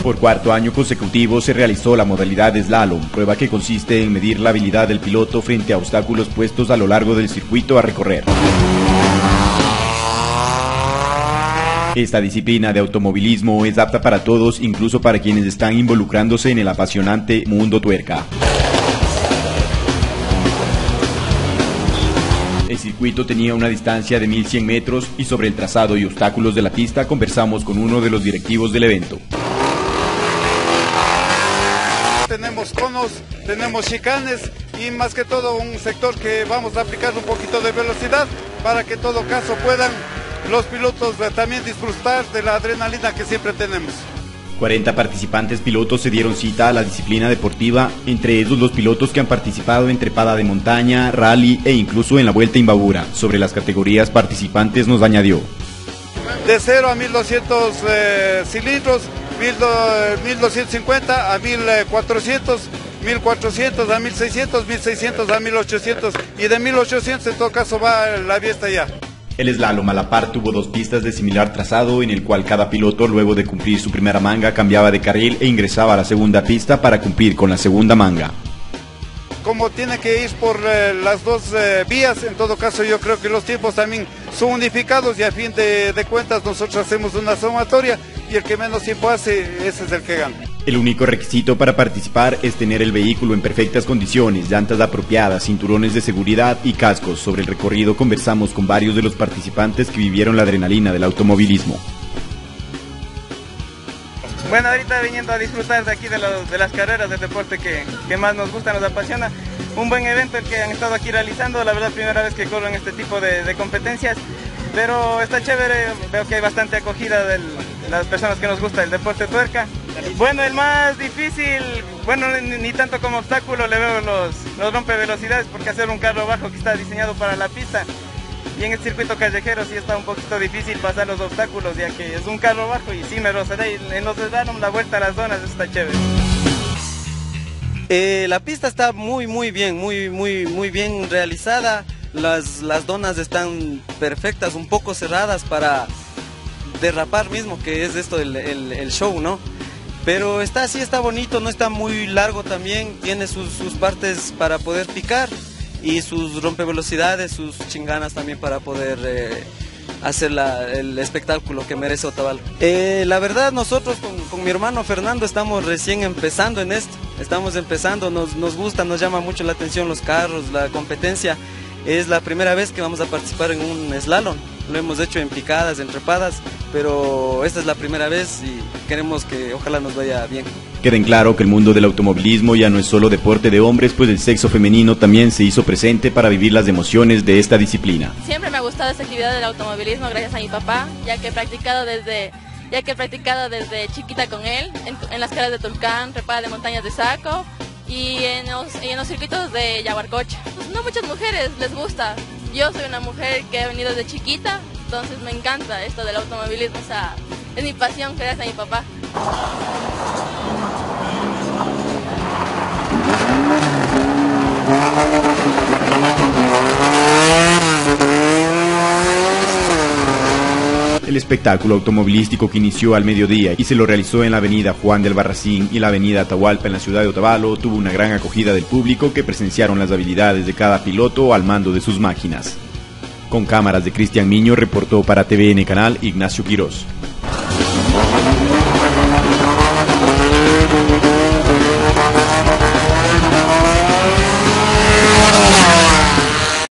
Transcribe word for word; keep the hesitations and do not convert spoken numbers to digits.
Por cuarto año consecutivo se realizó la modalidad de slalom, prueba que consiste en medir la habilidad del piloto frente a obstáculos puestos a lo largo del circuito a recorrer. Esta disciplina de automovilismo es apta para todos, incluso para quienes están involucrándose en el apasionante mundo tuerca. El circuito tenía una distancia de mil cien metros y sobre el trazado y obstáculos de la pista conversamos con uno de los directivos del evento. Tenemos conos, tenemos chicanes y más que todo un sector que vamos a aplicar un poquito de velocidad para que en todo caso puedan los pilotos también disfrutar de la adrenalina que siempre tenemos. cuarenta participantes pilotos se dieron cita a la disciplina deportiva, entre ellos los pilotos que han participado en trepada de montaña, rally e incluso en la Vuelta a Imbabura. Sobre las categorías participantes nos añadió: de cero a mil doscientos eh, cilindros, mil doscientos cincuenta a mil cuatrocientos, mil cuatrocientos a mil seiscientos, mil seiscientos a mil ochocientos y de mil ochocientos en todo caso va la fiesta ya. El slalom a la par tuvo dos pistas de similar trazado, en el cual cada piloto, luego de cumplir su primera manga, cambiaba de carril e ingresaba a la segunda pista para cumplir con la segunda manga. Como tiene que ir por eh, las dos eh, vías, en todo caso yo creo que los tiempos también son unificados y a fin de, de cuentas nosotros hacemos una sumatoria y el que menos tiempo hace, ese es el que gana. El único requisito para participar es tener el vehículo en perfectas condiciones, llantas apropiadas, cinturones de seguridad y cascos. Sobre el recorrido conversamos con varios de los participantes que vivieron la adrenalina del automovilismo. Bueno, ahorita viniendo a disfrutar de aquí de, lo, de las carreras del deporte que, que más nos gusta, nos apasiona. Un buen evento el que han estado aquí realizando, la verdad primera vez que corro en este tipo de, de competencias, pero está chévere, veo que hay bastante acogida de las personas que nos gusta el deporte tuerca. Bueno, el más difícil, bueno, ni, ni tanto como obstáculo le veo los, los rompevelocidades, porque hacer un carro bajo que está diseñado para la pista, y en el circuito callejero sí está un poquito difícil pasar los obstáculos, ya que es un carro bajo y sí me rozaré, y en los slalom la vuelta a las zonas está chévere. Eh, la pista está muy muy bien, muy muy muy bien realizada, las, las donas están perfectas, un poco cerradas para derrapar mismo, que es esto el, el, el show, ¿no? Pero está así, está bonito, no está muy largo también, tiene sus, sus partes para poder picar y sus rompevelocidades, sus chinganas también para poder eh, hacer la, el espectáculo que merece Otavalo. Eh, la verdad nosotros con, con mi hermano Fernando estamos recién empezando en esto, estamos empezando, nos, nos gusta, nos llama mucho la atención los carros, la competencia. Es la primera vez que vamos a participar en un slalom, lo hemos hecho en picadas, en trepadas, pero esta es la primera vez y queremos que ojalá nos vaya bien. Queden claro que el mundo del automovilismo ya no es solo deporte de hombres, pues el sexo femenino también se hizo presente para vivir las emociones de esta disciplina. Siempre me ha gustado esta actividad del automovilismo gracias a mi papá, ya que he practicado desde, ya que he practicado desde chiquita con él, en, en las carreras de Tulcán, trepada de montañas de Saco, y en los, y en los circuitos de Yaguarcocha. Pues no muchas mujeres les gusta. Yo soy una mujer que ha venido desde chiquita, entonces me encanta esto del automovilismo, o sea, es mi pasión gracias a mi papá. El espectáculo automovilístico que inició al mediodía y se lo realizó en la avenida Juan del Barracín y la avenida Atahualpa en la ciudad de Otavalo tuvo una gran acogida del público que presenciaron las habilidades de cada piloto al mando de sus máquinas. Con cámaras de Cristian Miño reportó para T V N Canal Ignacio Quiroz.